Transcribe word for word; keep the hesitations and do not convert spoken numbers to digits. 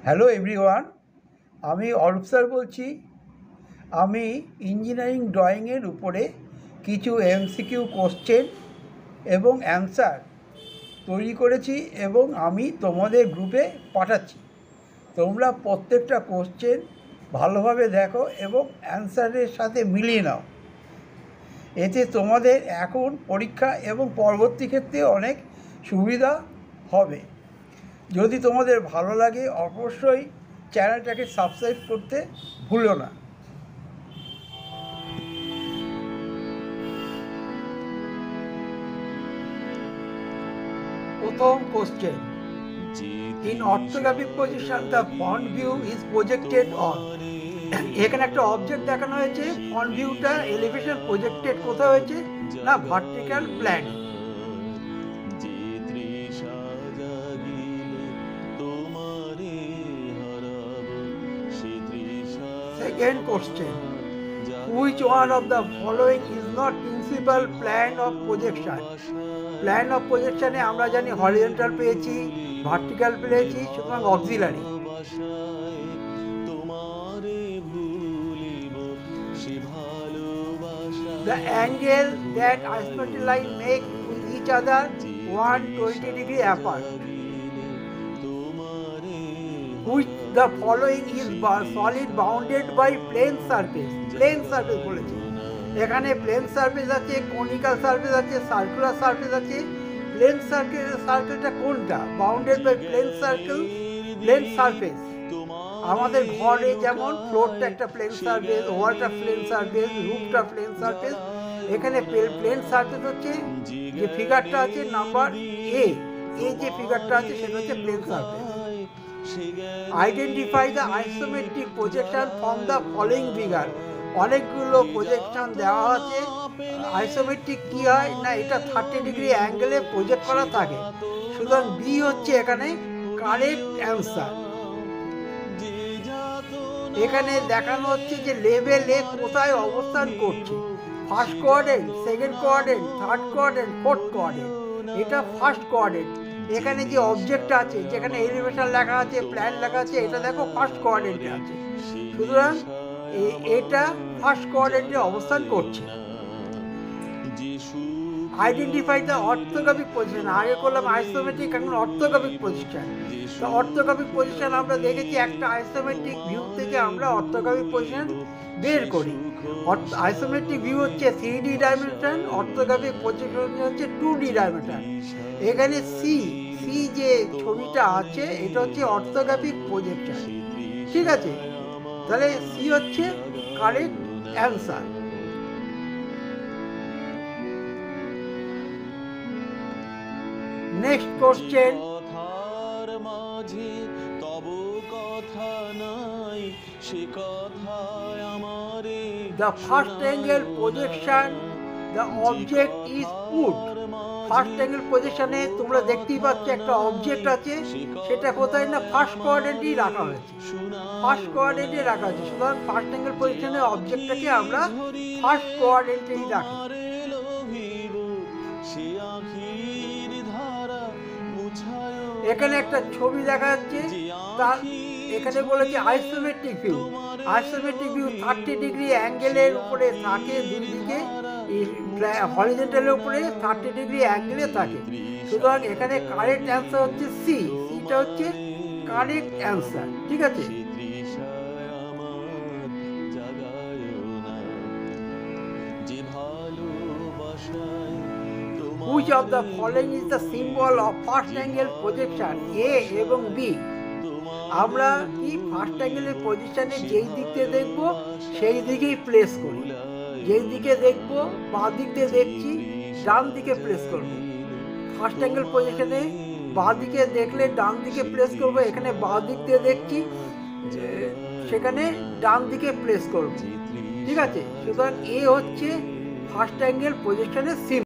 Hello everyone, আমি Arup sir বলছি। আমি ইঞ্জিনিয়ারিং ড্রয়িংয়ের উপরে কিছু এমসিকিউ কোশ্চেন এবং অ্যান্সার তৈরি করেছি এবং আমি তোমাদের গ্রুপে পাঠাচ্ছি। তোমরা প্রত্যেকটা কোশ্চেন ভালোভাবে দেখো এবং অ্যান্সারের সাথে মিলিয়ে নাও। এতে তোমাদের এখন পরীক্ষা এবং পরবর্তী ক্ষেত্রে অনেক সুবিধা হবে। যদি তোমাদের ভালো লাগে অবশ্যই চ্যানেলটাকে সাবস্ক্রাইব করতে ভুলো না। প্রথম question, in orthographic position the front view is projected on. এখানে একটা অবজেক্ট দেখানো হয়েছে, ফ্রন্ট ভিউটা এলিভেশন প্রজেক্টেড কোথায় হয়েছে না vertical plan. Second question, which one of the following is not principal plan of projection? Plan of projection এ আমরা জানি horizontal পেয়েছি, vertical পেয়েছি, সুতরাং auxiliary. The angle that isometric line make with each other one hundred twenty degree apart. Which the following is solid bounded by plane surface. Plane surface বলেছে, এখানে plane surface আছে, conical surface আছে, circular surface আছে। Plane circle সার্কেলটা কোনটা? Bounded by plane circle, plane surface. আমাদের ঘরে যেমন ফ্লোরটা একটা প্লেন সারফেস, ওয়ালটা প্লেন সারফেস, রুফটা প্লেন সারফেস। এখানে প্লেন সারফেস হচ্ছে যে ফিগারটা আছে নাম্বার এ, এই যে ফিগারটা আছে সেটা হচ্ছে plane surface. Identify the isometric projection from the following figure. অনেকগুলো প্রজেকশন দেওয়া আছে। আইসোমেট্রিক কি হয় না, এটা থার্টি ডিগ্রি অ্যাঙ্গেলে প্রজেক্ট করা থাকে, সুতরাং বি হচ্ছে এখানে কারেক্ট অ্যান্সার। এখানে দেখানো হচ্ছে যে লেভেল এ কোথায় অবস্থান করছে, first quadrant, second quadrant, third quadrant, fourth quadrant. এটা ফার্স্ট কোয়াড্রেন্ট। এখানে যে অবজেক্ট আছে, যেখানে এলিভেশন লেখা আছে, প্ল্যান লেখা আছে, এটা দেখো ফার্স্ট কোয়াড্রেন্টে আছে, সুতরাং এটা ফার্স্ট কোয়াড্রেন্টে অবস্থান করছে। Identify the orthographic position. আগে করলাম আইসোমেট্রিক, এখন অর্থোগ্রাফিক পজিশন। তো অর্থোগ্রাফিক পজিশন আমরা দেখেছি একটা আইসোমেট্রিক ভিউ থেকে আমরা অর্থোগ্রাফিক পজিশন বের করি। আইসোমেট্রিক ভিউ হচ্ছে three D dimension, orthographic position হচ্ছে টু ডি ডাইমেনশন। এখানে সি সি যে ছবিটা আছে এটা হচ্ছে অর্থোগ্রাফিক প্রজেকশন, ঠিক আছে? তাহলে সি হচ্ছে correct answer. Next question, the first angle projection the object is put. First angle পজিশনে তোমরা দেখতেই পাচ্ছ একটা অবজেক্ট আছে, সেটা কোথায় না ফার্স্ট কোয়াড্রেন্টেই রাখা হয়েছে, ফার্স্ট কোয়াড্রেন্টে রাখা হয়েছে। সুতরাং ফার্স্ট অ্যাঙ্গেল পজিশনে অবজেক্টটাকে আমরা ফার্স্ট কোয়াড্রেন্টেই রাখি। এখানে একটা ছবি দেখা যাচ্ছে, তার এখানে বলেছে isometric view. Isometric view thirty degree অ্যাঙ্গেলের উপরে থাকে, দুই দিকে হরিজন্টালের উপরে থার্টি ডিগ্রি অ্যাঙ্গেলে থাকে, সুতরাং এখানে কারেক্ট অ্যান্সার হচ্ছে সি। সিটা হচ্ছে কারেক্ট অ্যান্সার, ঠিক আছে? Which of the following is the symbol of first angle projection? A এবং B। আমরা কি ফার্স্ট অ্যাঙ্গেলের পজিশনে যেই দিক দিয়ে দেখবো সেই দিকেই প্লেস করি, যেই দিকে দেখবো বাঁ দিক দিয়ে দেখছি ডান দিকে প্লেস করব। ফার্স্ট অ্যাঙ্গেল পজিশনে বাঁ দিকে দেখলে ডান দিকে প্লেস করব, এখানে বাঁ দিক দিয়ে দেখছি সেখানে ডান দিকে প্লেস করব, ঠিক আছে? সুতরাং এ হচ্ছে ফার্স্ট অ্যাঙ্গেল পজিশনের সিম্বল।